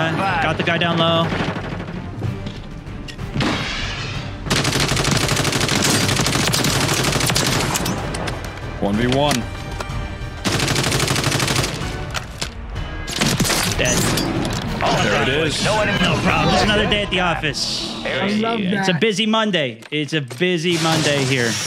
Got the guy down low. One v one. Dead. Oh, there it is. No problem. Just another day at the office. I love that. It's a busy Monday. It's a busy Monday here.